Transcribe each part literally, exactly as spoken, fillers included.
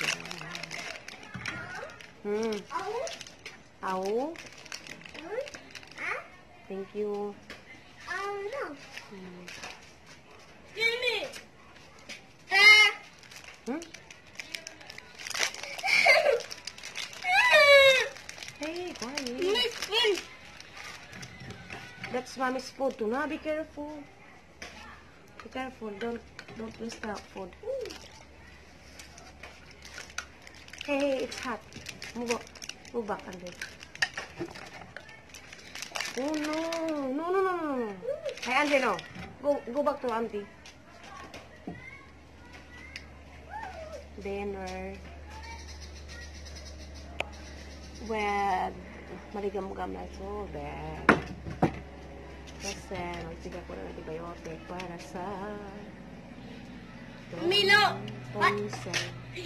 Hmm. Au. Thank you. Hmm. Hmm? Hey, quiet. That's mommy's food too. Now be careful. Be careful. Don't don't waste that food. Hey, hey, it's hot. Move up. Move back, Andre. Oh no. No, no, no, no, no. Hey, Andre, no. Go go back to auntie. Dinner. Well, maligam-gam na so bad. Kasi, magsiga ko ng antibiotic para sa Milo! tonsil.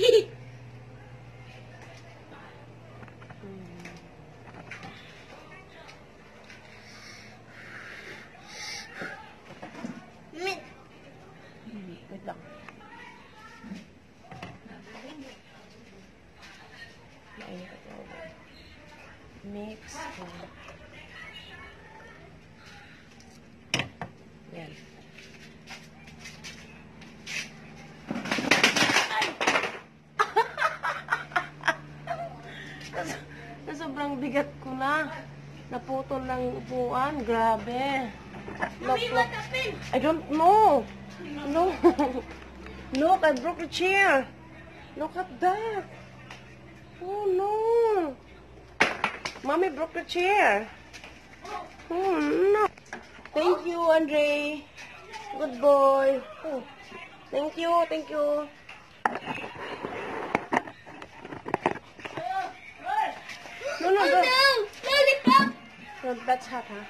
Wait lang. Mix. Yan. Na sobrang bigat ko na. Naputol ng upuan. Grabe. Look, look. I don't know. No. Look, I broke the chair. Look at that. Oh no. Mommy broke the chair. Oh no. Thank you, Andre. Good boy. Oh. Thank you, thank you. No, no, Oh no. no! Lollipop! No, that's hot, huh?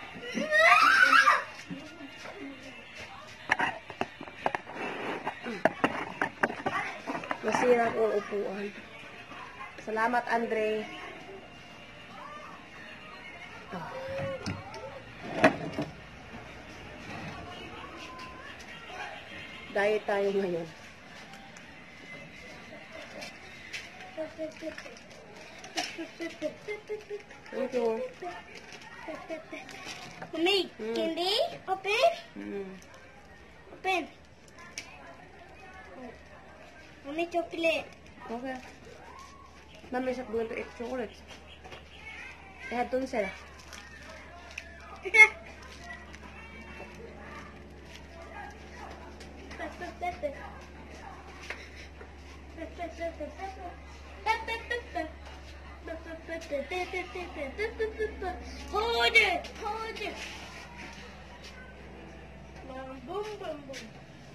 Nasira ko ang upuan. Salamat, Andre. Oh. Diet tayo ngayon. Thank you. Mommy, Mm. candy? Open? Mm. Open. Mommy, chocolate. Okay. Mom is not going to eat chocolates. I had tonsil. Hold it! Hold it! Boom, boom, boom, boom.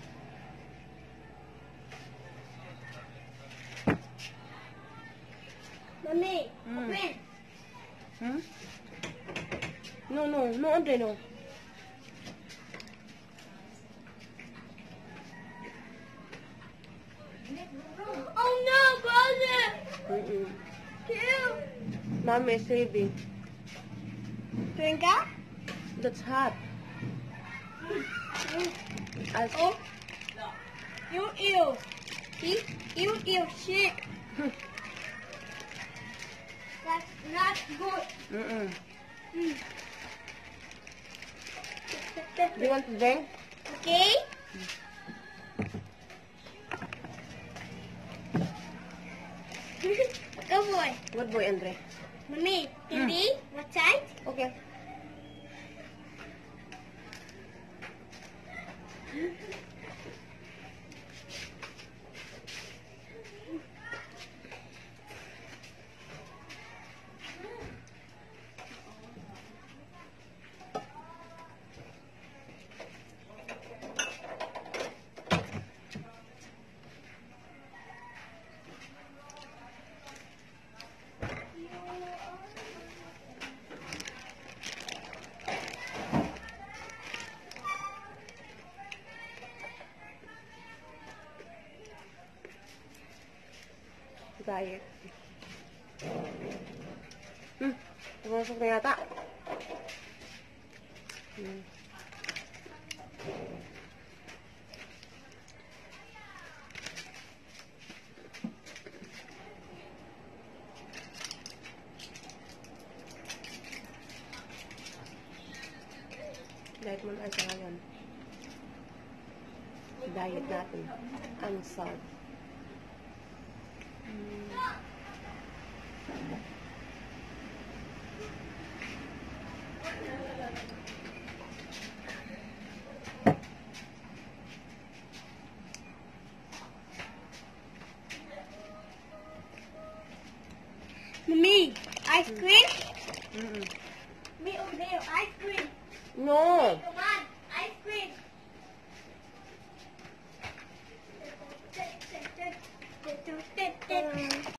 Mommy, Mm. open. Hmm? No, no, no, Andre, no. Oh no, brother! Mm-mm. Two. Mom is saving. Drink up? That's hot. As Oh. You ew. See? You ew shit. That's not good. Mm-mm. Mm. Do you want to drink? Okay? Go boy. Good boy, Andre. Mommy, hindi? What side? Okay. Diet. Hmm. Pumasok na yata. Hmm. ngayon. Diet natin. Ang salt. Mm.